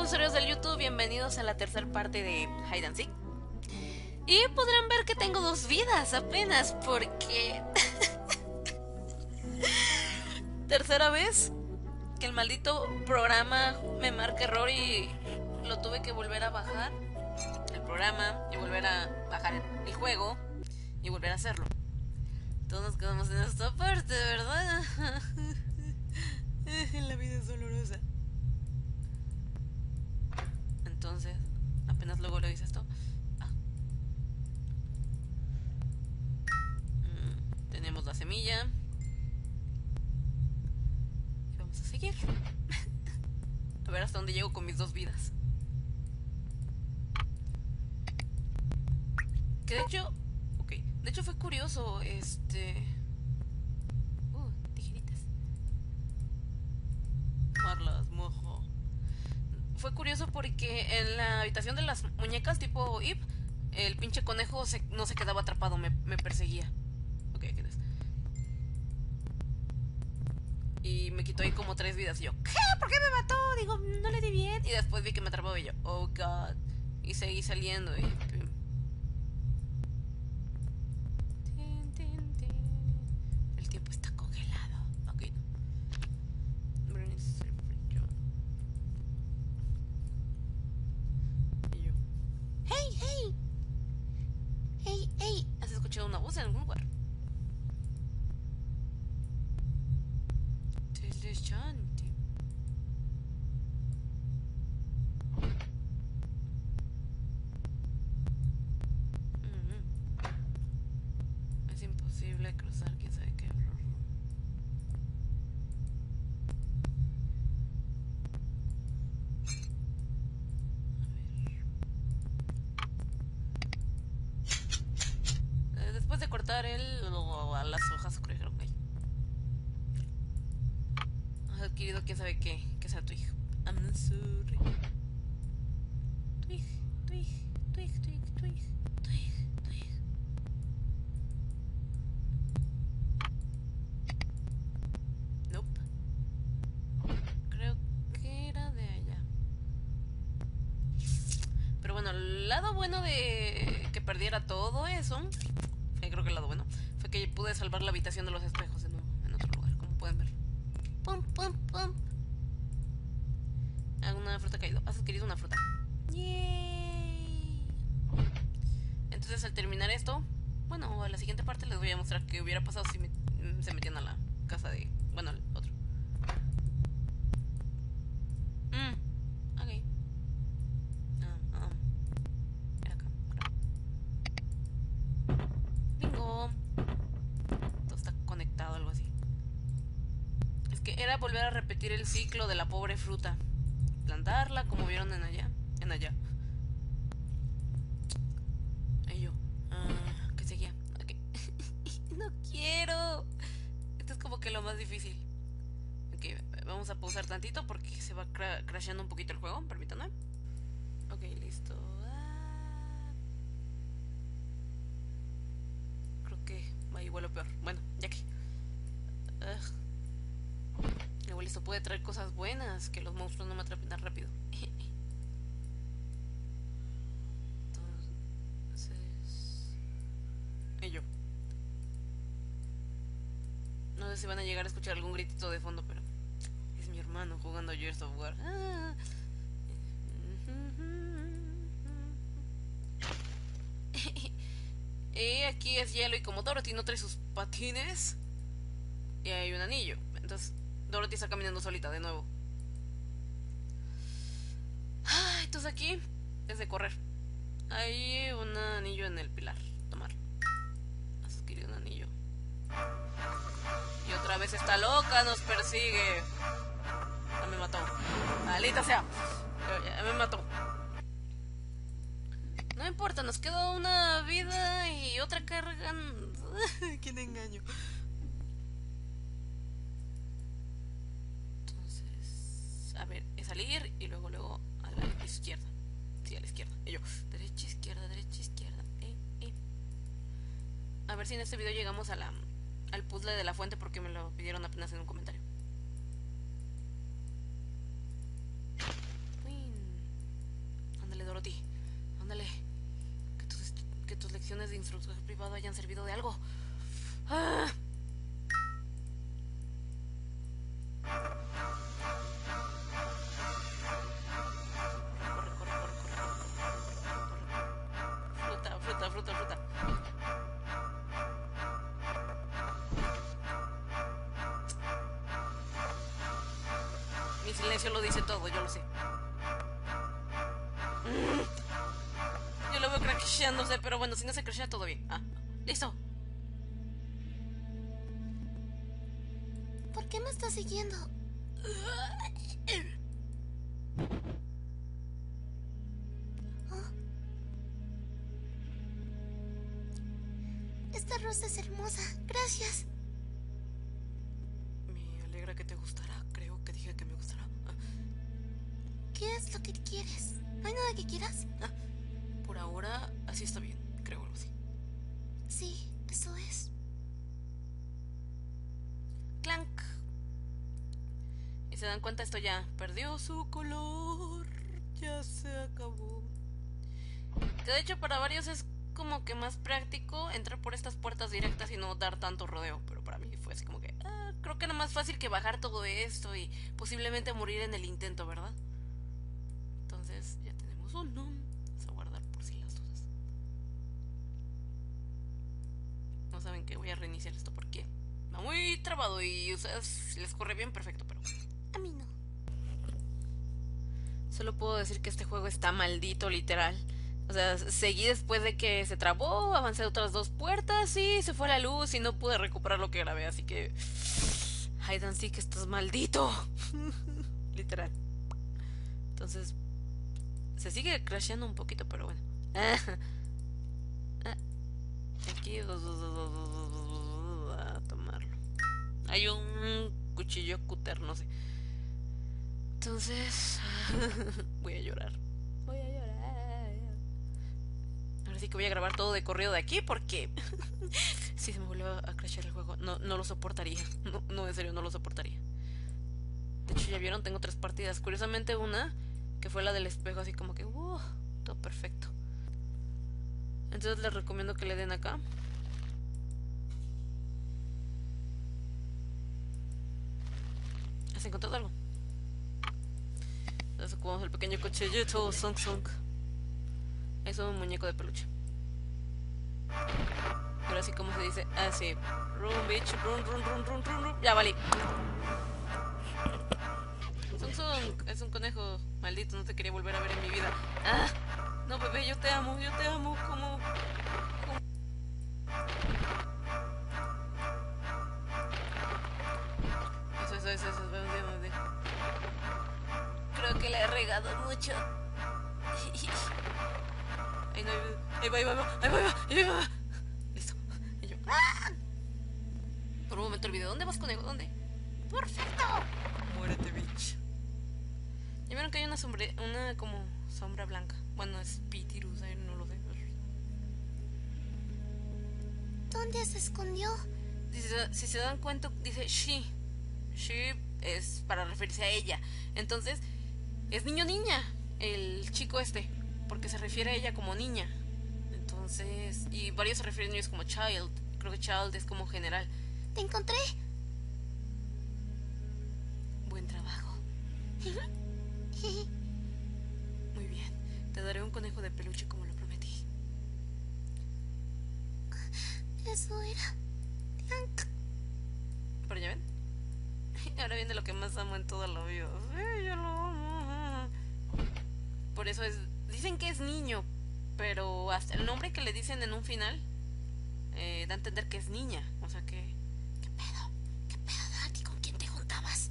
usuarios del YouTube, bienvenidos a la tercera parte de Hide and Seek. Y podrán ver que tengo 2 vidas apenas, porque... tercera vez que el maldito programa me marca error y lo tuve que volver a bajar, el programa, y volver a bajar el juego y volver a hacerlo. Todos nos quedamos en esta parte, ¿verdad? La vida es dolorosa. Entonces, apenas luego lo hice esto. Tenemos la semilla. Y vamos a seguir. A ver hasta dónde llego con mis 2 vidas. Que de hecho... Ok. De hecho fue curioso, tijeritas. Marlas, mojo. Fue curioso porque en la habitación de las muñecas tipo Ip, el pinche conejo no se quedaba atrapado, me perseguía. Ok, ¿qué es? Y me quitó ahí como 3 vidas. Y yo, ¿qué? ¿Por qué me mató? Digo, no le di bien. Y después vi que me atrapaba y yo, oh god. Y seguí saliendo y... El tiempo está congelado. Ok. Y yo, hey, hey. Hey, hey. ¿Has escuchado una voz en algún lugar? Telechante. Es imposible cruzar, quién sabe qué. Después de cortar las hojas, creo que has adquirido quién sabe qué, que sea tu hijo. I'm not sorry. Twig, twig, twig, twig, twig, twig, twig. Nope. Creo que era de allá. Pero bueno, el lado bueno de que perdiera todo eso, creo que el lado bueno, fue que pude salvar la habitación de los espejos de nuevo, en otro lugar, como pueden ver. Pum, pum, pum. Una fruta caído. Has adquirido una fruta. Yay. Entonces al terminar esto, bueno, a la siguiente parte les voy a mostrar qué hubiera pasado si se metían a la casa de... bueno, al otro. Ok. Era acá, creo. Bingo. Todo está conectado, algo así. Es que era volver a repetir el ciclo de la pobre fruta. Plantarla, como vieron en allá. Y yo, que seguía. Okay. No quiero. Esto es como que lo más difícil. Ok, vamos a pausar tantito porque se va crasheando un poquito el juego. Permítanme. Ok, listo. Creo que va igual o peor. Bueno, ya que. Igual esto puede traer cosas buenas, que los monstruos no me atrapen tan rápido. Entonces... yo no sé si van a llegar a escuchar algún gritito de fondo, pero es mi hermano jugando Gears of War. Aquí es hielo y como Dorothy no trae sus patines y hay un anillo, entonces Dorothy está caminando solita de nuevo. Entonces aquí es de correr. Hay un anillo en el pilar. Tomar. Has adquirido un anillo. Y otra vez esta loca nos persigue. Ya me mató. Maldita sea. Ya me mató. No importa, nos queda una vida y otra carga. ¿Quién engaño? Entonces, a ver, es salir y luego a la izquierda. Sí, a la izquierda. Y yo, derecha, izquierda, derecha, izquierda. A ver si en este video llegamos a al puzzle de la fuente porque me lo pidieron apenas en un comentario. instructor privado hayan servido de algo. ¡Ah! Corre, corre, corre, corre, corre, corre, corre. Fruta, fruta, fruta, fruta. Mi silencio lo dice todo, yo lo sé. Yo lo veo crasheándose, pero bueno, si no se crashea todo bien. Ah, listo. ¿Por qué me estás siguiendo? ¿Oh? Esta rosa es hermosa. Gracias. Me alegra que te gustará. Creo que dije que me gustará. ¿Qué es lo que quieres? ¿No hay nada que quieras? Por ahora, así está bien. Creo algo así. Sí, eso es. Clank. Y se dan cuenta, esto ya perdió su color. Ya se acabó. Que de hecho para varios es como que más práctico entrar por estas puertas directas y no dar tanto rodeo. Pero para mí fue así como que... creo que era más fácil que bajar todo esto y posiblemente morir en el intento, ¿verdad? Entonces ya tenemos uno. Vamos a guardar por si las dudas. No saben que voy a reiniciar esto porque va muy trabado y a ustedes les corre bien, perfecto, pero A mí no. solo puedo decir que este juego está maldito, literal. O sea, seguí después de que se trabó, avancé otras 2 puertas y se fue la luz y no pude recuperar lo que grabé, así que... hide and seek, estás maldito. Literal. Entonces, se sigue crasheando un poquito, pero bueno. Aquí, a tomarlo. Hay un cuchillo cúter, no sé. Entonces, voy a llorar. Voy a llorar. Ahora sí que voy a grabar todo de corrido de aquí porque si se me vuelve a crashear el juego, no lo soportaría. No, en serio, no lo soportaría. De hecho, ya vieron, tengo 3 partidas. Curiosamente, una que fue la del espejo, así como que, todo perfecto. Entonces les recomiendo que le den acá. ¿Has encontrado algo? Entonces ocupamos el pequeño cuchillito, Song Song. Es un muñeco de peluche. Pero así como se dice, así. Run, bitch, run, run, run, run, run, run. Ya, vale. Song Song es un conejo. Maldito, no te quería volver a ver en mi vida. No, bebé, yo te amo, como... Eso, vamos bien. Creo que le he regado mucho. Ahí no hay... Ahí va. Listo. Y yo... Por un momento olvidé. ¿Dónde vas, conejo? ¿Dónde? ¡Perfecto! Muérete, bitch. Ya vieron que hay una como sombra blanca. Bueno, es Pitirus, no lo sé. ¿Dónde se escondió? Si se dan cuenta, dice she. She es para referirse a ella. Entonces, es niño-niña el chico este, porque se refiere a ella como niña. Entonces, y varios se refieren a ellos como child. Creo que child es como general. ¡Te encontré! Buen trabajo. Muy bien. Te daré un conejo de peluche como lo prometí. Eso era... Clank. Pero ya ven. Ahora viene lo que más amo en toda la vida. Sí, yo lo amo. Por eso es... Dicen que es niño, pero hasta el nombre que le dicen en un final da a entender que es niña. O sea que... ¿Qué pedo? ¿Qué pedo, Daki? ¿Con quién te juntabas?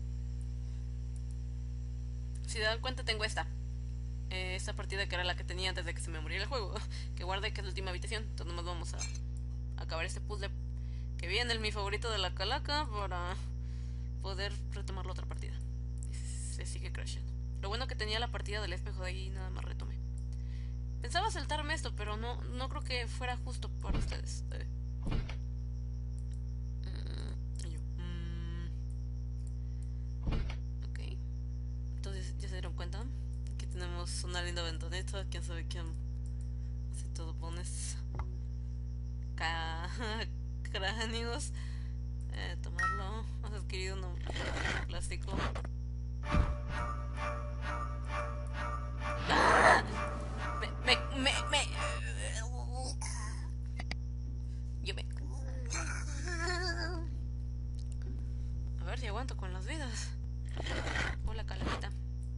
Si se dan cuenta, tengo esta partida que era la que tenía antes de que se me muriera el juego. Que guardé, que es la última habitación. Entonces nomás vamos a acabar este puzzle que viene, mi favorito de la calaca, para poder retomar la otra partida. Se sigue crashando. Lo bueno que tenía la partida del espejo de ahí, nada más retomé. Pensaba saltarme esto, pero no creo que fuera justo para ustedes. Ok. Entonces ya se dieron cuenta. Aquí tenemos una linda ventanita. Quién sabe quién hace todo pones. cráneos. Tomarlo. Has adquirido un plástico. ¡Ah! Yo me... A ver si aguanto con las vidas. Hola, calavita.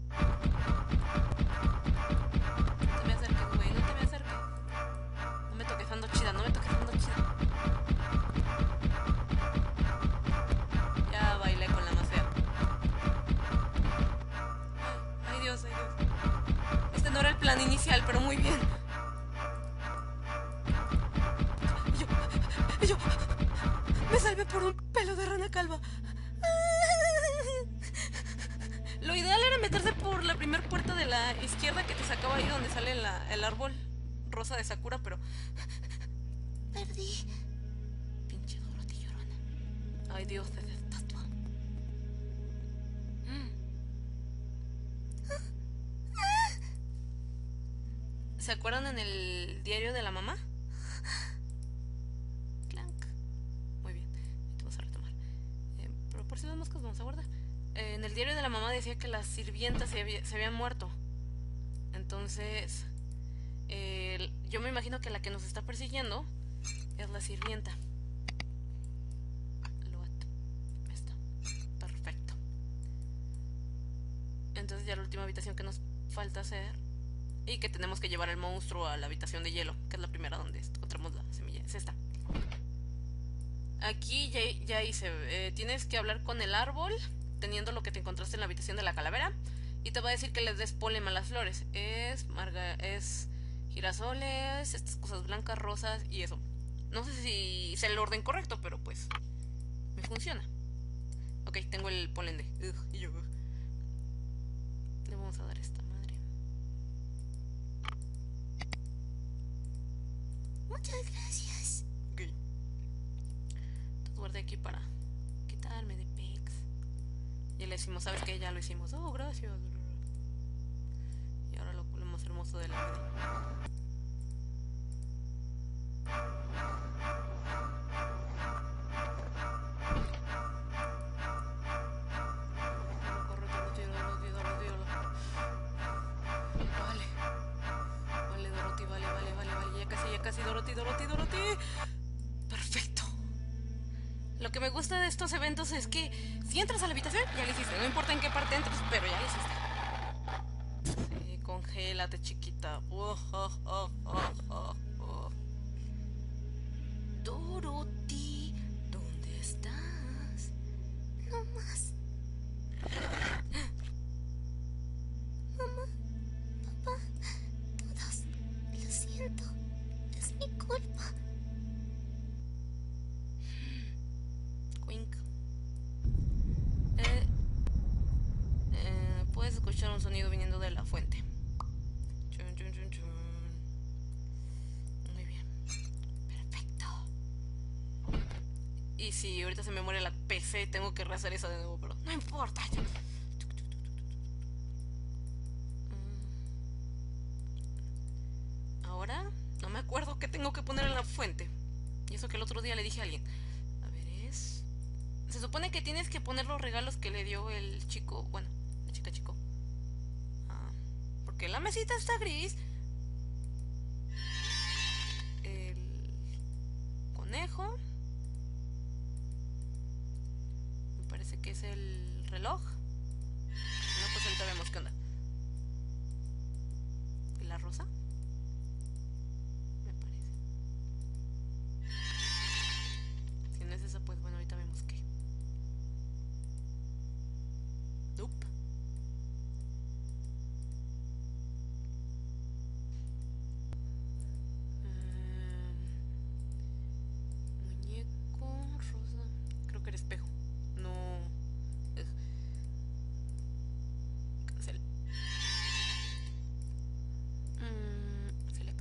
No te me acerques, güey, no te me acerques. No me toques, ando chida, no me toques, ando chida. Ya bailé con la más fea. Ay, Dios, ay, Dios. Este no era el plan inicial, pero muy bien. Yo me salvé por un pelo de rana calva. Lo ideal era meterse por la primera puerta de la izquierda que te sacaba ahí donde sale el árbol rosa de Sakura, pero... Perdí. Pinche Dorothy llorona. Ay, Dios, de estatua. ¿Se acuerdan en el diario de la mamá? Clank. Muy bien, vamos a retomar. Pero por si las moscas vamos a guardar. En el diario de la mamá decía que las sirvientas se habían muerto. Entonces, yo me imagino que la que nos está persiguiendo es la sirvienta. Esta. Perfecto. Entonces ya la última habitación que nos falta hacer, y que tenemos que llevar al monstruo a la habitación de hielo, que es la primera donde encontramos la semilla, es esta. Aquí ya hice, tienes que hablar con el árbol, teniendo lo que te encontraste en la habitación de la calavera, y te va a decir que les des polen a las flores. Es girasoles, estas cosas blancas, rosas y eso. No sé si es el orden correcto, pero pues me funciona. Ok, tengo el polen de... y yo... Le vamos a dar esta madre. Muchas gracias. Ok. Entonces guardé aquí para quitarme de pex. Y le decimos, ¿sabes qué? Ya lo hicimos. Oh, gracias. Y ahora lo más hermoso de la vida. Dorothy. Perfecto. Lo que me gusta de estos eventos es que si entras a la habitación, ya lo hiciste. No importa en qué parte entres, pero ya lo hiciste. Sí, congélate, chiquita. Dorothy, ¿dónde estás? No más. Mamá, papá, todos, lo siento. Es mi culpa. Wink. Puedes escuchar un sonido viniendo de la fuente. Chun, chun, chun, chun. Muy bien. Perfecto. Y si ahorita se me muere la PC, tengo que rehacer esa de nuevo, pero no importa. Ahora no me acuerdo qué tengo que poner en la fuente. Y eso que el otro día le dije a alguien. A ver, se supone que tienes que poner los regalos que le dio el chico. Bueno, la chica chico. Porque la mesita está gris. El conejo. Me parece que es el reloj. No, pues ahorita vemos qué onda. ¿Y la rosa? Me parece. Si no es esa, pues bueno, ahorita vemos qué. Nope. Muñeco rosa. Creo que era espejo. No. Cancel. Select.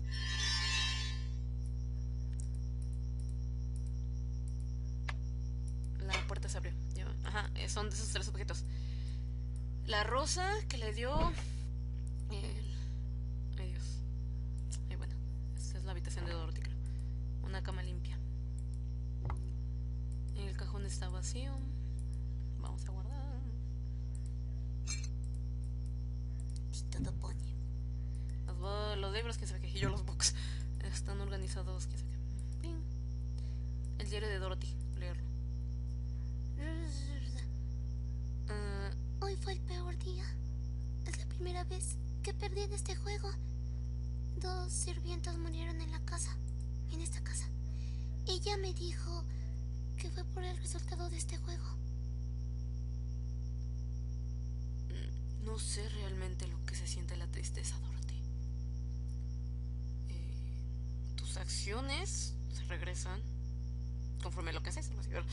La puerta se abrió. Ajá, son de esos tres objetos. La rosa que le dio Ay, Dios. Ay, bueno, esta es la habitación de Dorothy, creo. Una cama limpia. está vacío. Vamos a guardar. Y todo pone. Los libros, quién sabe qué. Y yo los books. Están organizados, quién sabe qué. Ping. El diario de Dorothy. Leerlo. Hoy fue el peor día. Es la primera vez que perdí en este juego. 2 sirvientas murieron en esta casa. Ella me dijo que fue por el resultado de este juego. No sé realmente lo que se siente la tristeza, Dorothy. Tus acciones se regresan conforme a lo que haces.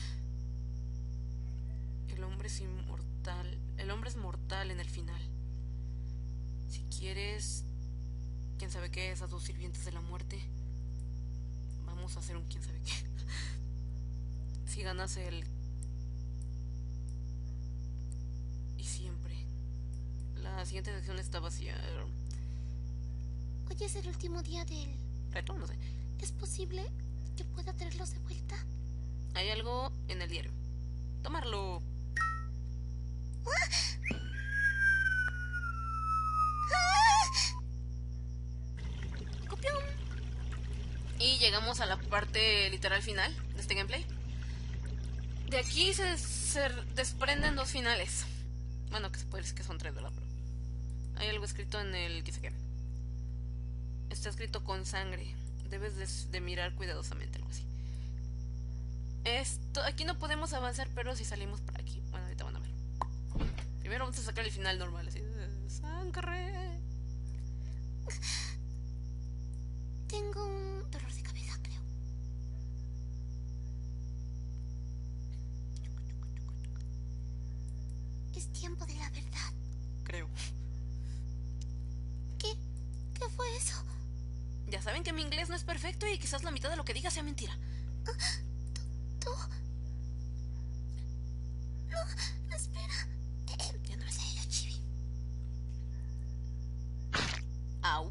El hombre es inmortal. El hombre es mortal en el final. Si quieres, quién sabe qué, esas 2 sirvientes de la muerte, vamos a hacer un quién sabe qué. Si ganas el... Y siempre. La siguiente sección está vacía. Hoy es el último día del... Reto, no sé. ¿Es posible que pueda traerlos de vuelta? Hay algo en el diario. Tomarlo. ¡Copión! Y llegamos a la parte literal final de este gameplay. De aquí se desprenden 2 finales. Bueno, que se puede decir que son 3, ¿verdad? Pero hay algo escrito en el que se queda. Está escrito con sangre. Debes de mirar cuidadosamente, algo así. Aquí no podemos avanzar, pero si salimos por aquí. Bueno, ahorita van a ver. Primero vamos a sacar el final normal, así. ¡Sangre! Tengo un dolor de cabeza, creo. Es tiempo de la verdad. Creo. ¿Qué fue eso? Ya saben que mi inglés no es perfecto y quizás la mitad de lo que diga sea mentira. ¿Tú? No, espera. Yo no lo sé, yo, Chibi. Au.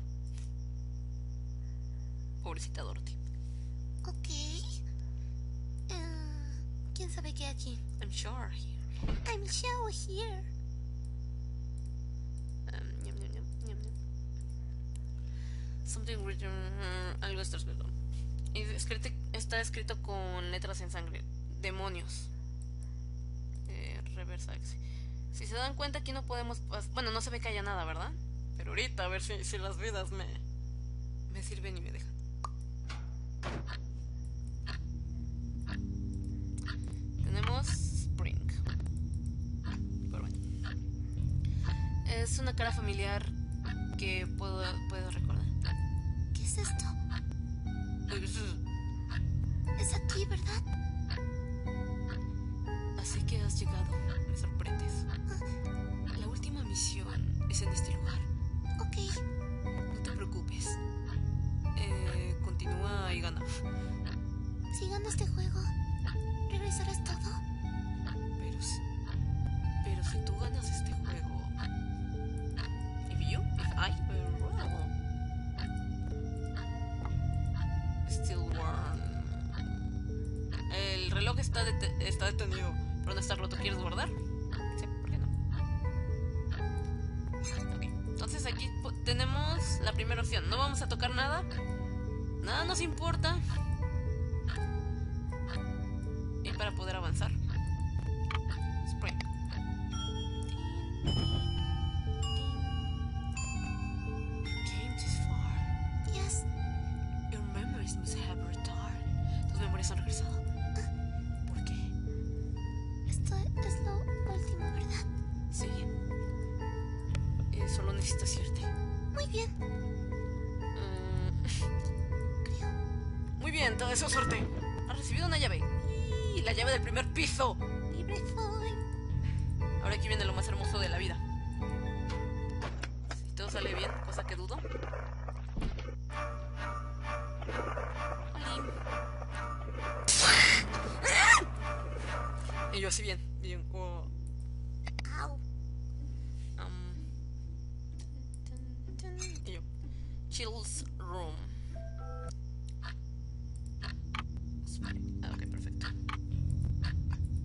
Pobrecita Dorothy. Ok. ¿Quién sabe qué allí? I'm sure here. I'm sure here. Ñam, ñam, ñam, ñam, ñam. Something written. Algo está escrito. Y está escrito con letras en sangre. Demonios. Reversa. Si se dan cuenta, aquí no podemos. Bueno, no se ve que haya nada, ¿verdad? Pero ahorita a ver si las vidas me sirven y me dejan. Tenemos Spring. Pero bueno. Es una cara familiar que puedo recordar. ¿Qué es esto? Es aquí, ¿verdad? Así que has llegado. Me sorprendes. La última misión es en este lugar. Ok. No te preocupes. Continúa y gana. Si gano este juego, ¿regresarás todo? Pero si tú ganas este juego... Still warm. El reloj está detenido, pero no está roto. ¿Quieres guardar? Sí, ¿por qué no? Ok, entonces aquí tenemos la primera opción. No vamos a tocar nada. Nada nos importa. Y para poder avanzar. Spring. Came this far. Yes. Your memories must have returned. Tus memorias han regresado. ¿Por qué? Esto es lo último, ¿verdad? Sí. Solo necesitas irte. Muy bien. Creo. Muy bien, te deseo suerte. Has recibido una llave. Y la llave del primer piso. Libre soy. Ahora aquí viene lo más hermoso de la vida. Si todo sale bien, cosa que dudo. Y yo así bien. Oh. Au. Y yo. Chill's room. Ok, perfecto.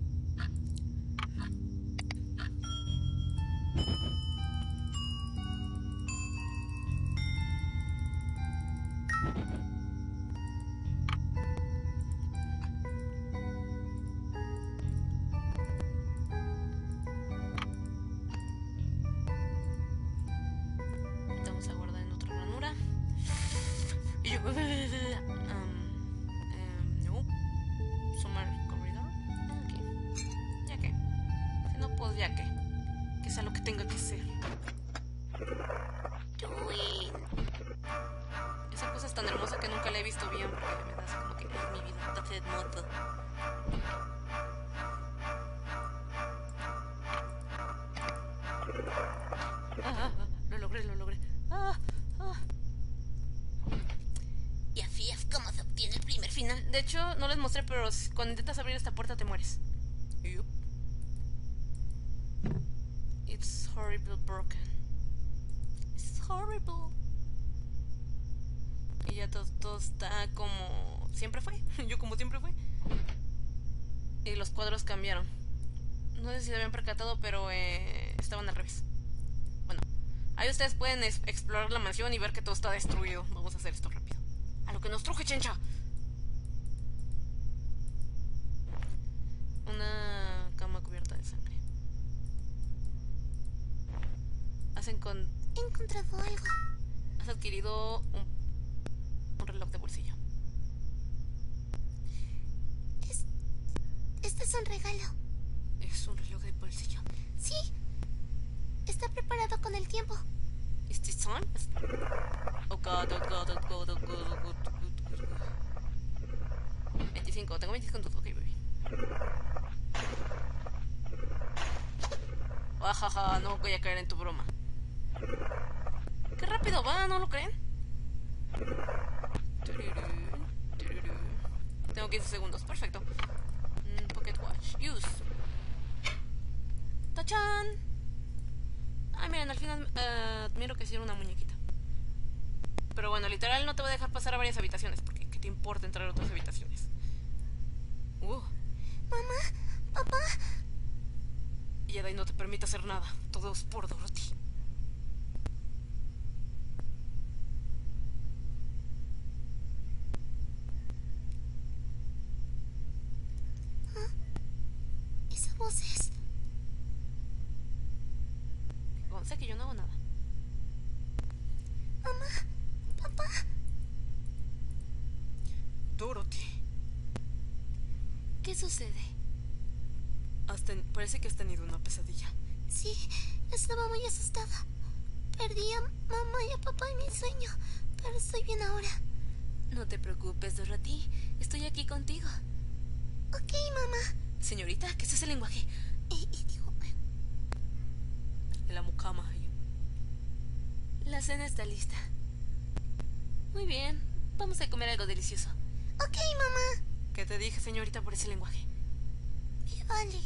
Y yo... no. Summer Corridor. Ok. Ya que. Si no, pues ya que. Que sea lo que tenga que ser. Esa cosa es tan hermosa que nunca la he visto bien porque me da así como que es mi vida. That's it, moto. Lo logré. Y así es como se obtiene el primer final. De hecho, no les mostré, pero cuando intentas abrir esta puerta te mueres. Yup. It's horrible broken. It's horrible. Y ya todo está como siempre fue. Yo como siempre fue. Y los cuadros cambiaron. No sé si se habían percatado, pero estaban al revés. Bueno, ahí ustedes pueden explorar la mansión y ver que todo está destruido. Vamos a hacer esto rápido. A lo que nos truje, chencha. Una cama cubierta de sangre. Has He encontrado algo. Has adquirido un reloj de bolsillo. Este es un regalo. Es un reloj de bolsillo. Sí. Está preparado con el tiempo. ¿Is this on? Oh god. 25, tengo 25 segundos. Ok, baby. Ajaja, no voy a caer en tu broma. Qué rápido va, ¿no lo creen? Tengo 15 segundos, perfecto. Pocket Watch, use. ¡Tachán! Ay, miren, al final admiro que hicieron una muñequita. Pero bueno, literal no te voy a dejar pasar a varias habitaciones, porque ¿qué te importa entrar a otras habitaciones? Mamá, papá. Y Jedi no te permite hacer nada. Todo es por Dorothy. Esa voz es... Sé que yo no hago nada. Mamá, papá. Dorothy. ¿Qué sucede? Parece que has tenido una pesadilla. Sí, estaba muy asustada. Perdí a mamá y a papá en mi sueño, pero estoy bien ahora. No te preocupes, Dorothy. Estoy aquí contigo. Ok, mamá. Señorita, ¿qué es ese lenguaje? Digo... La mucama. La cena está lista. Muy bien, vamos a comer algo delicioso. Ok, mamá. ¿Qué te dije, señorita, por ese lenguaje? Me vale.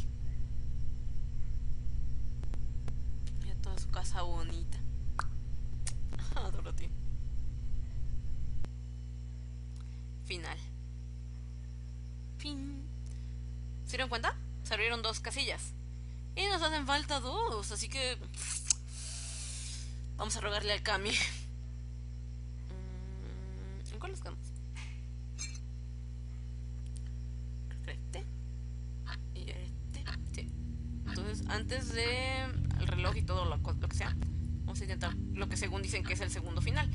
Mira toda su casa bonita. Ah, Dorothy. Final. Fin. ¿Se dieron cuenta? Se abrieron 2 casillas. Y nos hacen falta 2, así que... vamos a rogarle al Kami. ¿En cuál nos quedamos? Este. Y este. Sí. Entonces, antes de el reloj y todo lo que sea, vamos a intentar lo que según dicen que es el segundo final.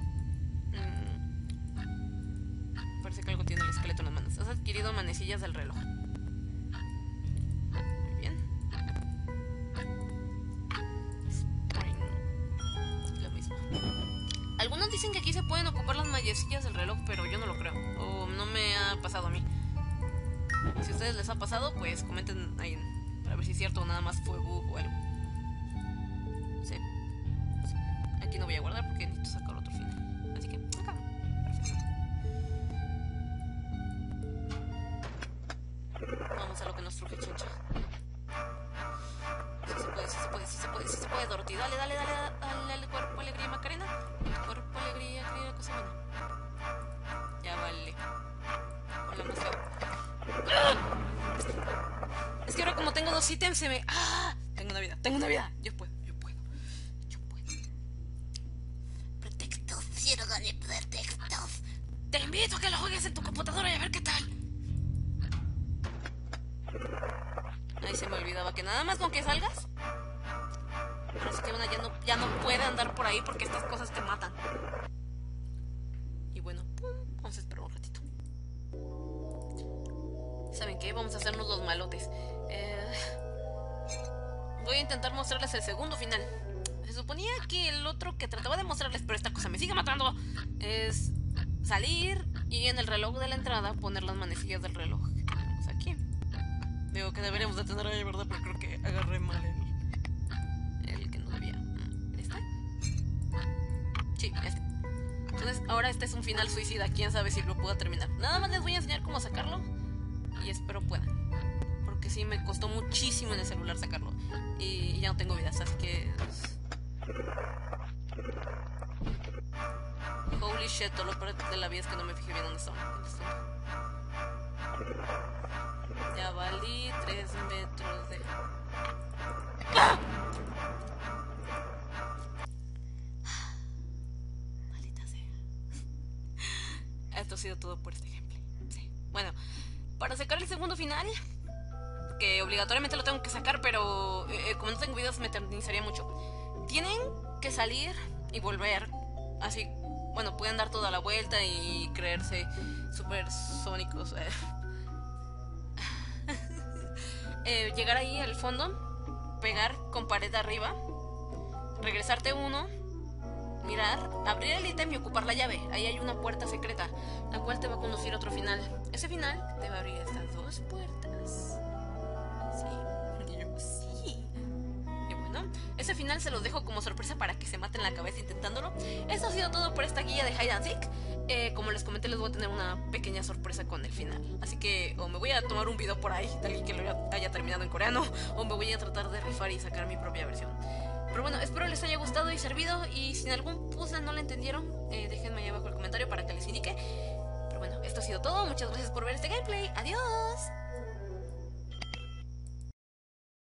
Parece que algo tiene el esqueleto en las manos. Has adquirido manecillas del reloj. Muy bien. Lo mismo. Algunos dicen que aquí se pueden ocupar las manecillas del reloj, pero yo no lo creo. O no me ha pasado a mí. Si a ustedes les ha pasado, pues comenten ahí para ver si es cierto o nada más fue bug o algo. Sí. Aquí no voy a guardar porque necesito sacar otro final. Así que acá. Perfecto. Vamos a lo que nos truje, chencha. Sí se puede, Dorothy. Dale, cuerpo, alegría, Macarena. Cuerpo, alegría, querida cosa buena. Ya vale. Con la emoción. Es que ahora como tengo 2 ítems se me... ¡Ah! Tengo una vida. Yo puedo. Protectos, quiero ganar protectos. Te invito a que lo juegues en tu computadora y a ver qué tal. Ay, se me olvidaba que nada más con que salgas. Ahora sí que una ya no puede andar por ahí porque estas cosas te matan. Y bueno, vamos a esperar un ratito. ¿Saben qué? Vamos a hacernos los malotes. Voy a intentar mostrarles el segundo final. Se suponía que el otro que trataba de mostrarles, pero esta cosa me sigue matando, es salir y en el reloj de la entrada poner las manecillas del reloj que tenemos aquí. Digo que deberíamos de tener ahí, ¿verdad? Pero creo que agarré mal el que no debía. ¿Este? Sí, este. Entonces ahora este es un final suicida. Quién sabe si lo puedo terminar. Nada más les voy a enseñar cómo sacarlo y espero puedan, porque sí me costó muchísimo en el celular sacarlo y ya no tengo vidas, así que holy shit, todo lo peor de la vida es que no me fijé bien dónde estaban. Ya valí 3 metros de... ¡Ah! Maldita sea. Esto ha sido todo por este gameplay. Sí. Bueno, para sacar el segundo final, que obligatoriamente lo tengo que sacar, pero como no tengo videos me eternizaría mucho. Tienen que salir y volver. Así, bueno, pueden dar toda la vuelta y creerse supersónicos. Llegar ahí al fondo, pegar con pared de arriba, regresarte uno, mirar, abrir el ítem y ocupar la llave. Ahí hay una puerta secreta, la cual te va a conducir a otro final. Ese final te va a abrir estas 2 puertas. Sí. Y bueno, ese final se los dejo como sorpresa para que se maten la cabeza intentándolo. Eso ha sido todo por esta guía de Hide and Seek. Como les comenté, les voy a tener una pequeña sorpresa con el final. Así que o me voy a tomar un video por ahí de alguien que lo haya terminado en coreano, o me voy a tratar de rifar y sacar mi propia versión. Pero bueno, espero les haya gustado y servido. Y si en algún puzzle no lo entendieron, déjenme ahí abajo el comentario para que les indique. Pero bueno, esto ha sido todo. Muchas gracias por ver este gameplay. Adiós.